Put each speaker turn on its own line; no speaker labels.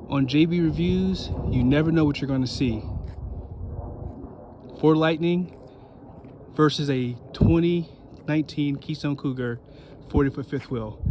On JB Reviews, you never know what you're going to see. Ford Lightning versus a 2019 Keystone Cougar 40-foot fifth wheel.